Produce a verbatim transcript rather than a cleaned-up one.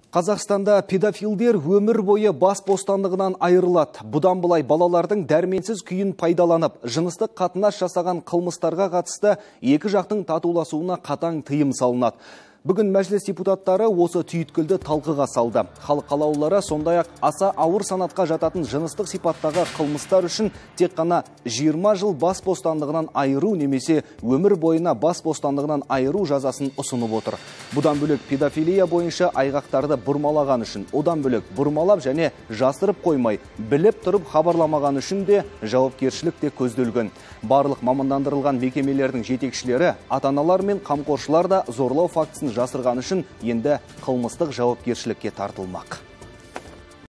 Қазақстанда педофилдер өмір бойы бас бостандығынан айырылады. Бұдан былай балалардың дәрменсіз күйін пайдаланып, жыныстық қатынас жасаған қылмыстарға қатысты екі жақтың татуласуына қатаң тыйым салынады. Бүгін мәжіліс депутаттары осы түйіткілді талқыға салды. Халық қалаулылары сондай-ақ аса ауыр санатқа жататын жыныстық сипаттағы қылмыстар үшін тек қана жиырма жыл бас бостандығынан айыру немесе өмір бойына бас бостандығынан айыру жазасын ұсынып отыр. Бұдан бөлек педофилия бойынша айғақтарды бұрмалаған үшін, одан бөлек бұрмалап және жасырып қоймай, біліп тұрып хабарламаған үшін де жауапкершілік те көзделген. Барлық мамандандырылған мекемелердің жетекшілері, ата-аналар мен қамқоршылар да зорлау фактісін жасырған үшін енді қылмыстық жауапкершілікке тартылмақ.